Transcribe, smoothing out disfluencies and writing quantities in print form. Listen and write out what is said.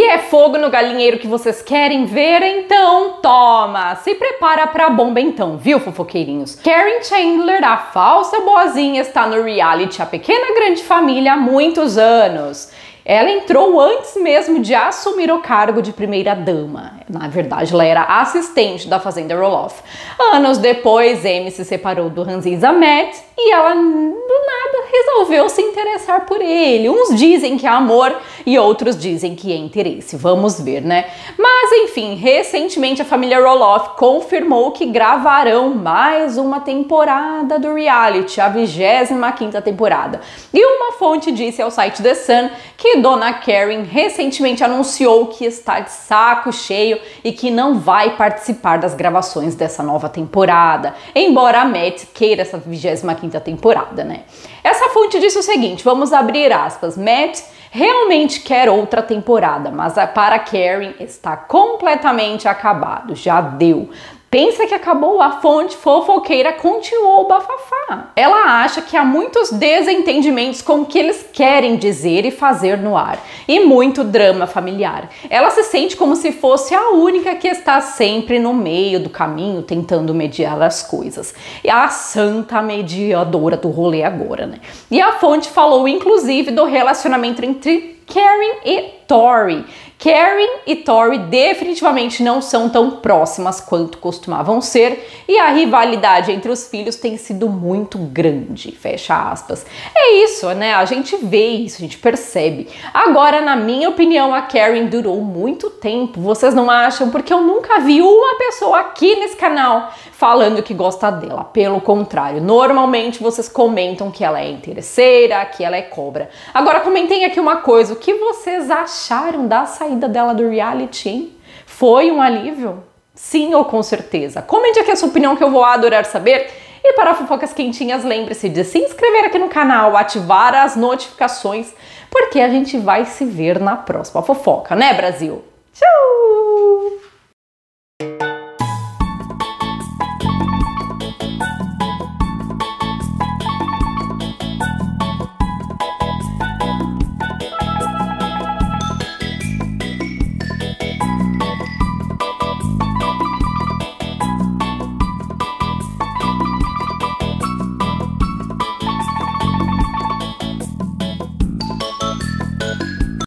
é fogo no galinheiro que vocês querem ver? Então toma! Se prepara pra bomba então, viu, fofoqueirinhos? Karen Chandler, a falsa boazinha, está no reality A Pequena Grande Família há muitos anos. Ela entrou antes mesmo de assumir o cargo de primeira-dama. Na verdade, ela era assistente da Fazenda Roloff. Anos depois, Amy se separou do ranzinza Matt e ela, do nada, resolveu se interessar por ele. Uns dizem que é amor e outros dizem que é interesse. Vamos ver, né? Mas, enfim, recentemente a família Roloff confirmou que gravarão mais uma temporada do reality, a 25ª temporada. E uma fonte disse ao site The Sun que Dona Karen recentemente anunciou que está de saco cheio e que não vai participar das gravações dessa nova temporada, embora a Matt queira essa 25ª temporada, né? Essa fonte disse o seguinte, vamos abrir aspas, Matt realmente quer outra temporada, mas para Karen está completamente acabado, já deu. Pensa que acabou, a fonte fofoqueira continuou o bafafá. Ela acha que há muitos desentendimentos com o que eles querem dizer e fazer no ar, e muito drama familiar. Ela se sente como se fosse a única que está sempre no meio do caminho, tentando mediar as coisas. E a santa mediadora do rolê agora, né? E a fonte falou, inclusive, do relacionamento entre Karen e Tori. Karen e Tori definitivamente não são tão próximas quanto costumavam ser e a rivalidade entre os filhos tem sido muito grande, fecha aspas. É isso, né? A gente vê isso, a gente percebe. Agora, na minha opinião, a Karen durou muito tempo, vocês não acham? Porque eu nunca vi uma pessoa aqui nesse canal falando que gosta dela. Pelo contrário, normalmente vocês comentam que ela é interesseira, que ela é cobra. Agora, comentem aqui uma coisa, o que vocês acharam da saída dela do reality, hein? Foi um alívio? Sim ou com certeza? Comente aqui a sua opinião que eu vou adorar saber. E para fofocas quentinhas, lembre-se de se inscrever aqui no canal, ativar as notificações, porque a gente vai se ver na próxima fofoca, né, Brasil? Tchau!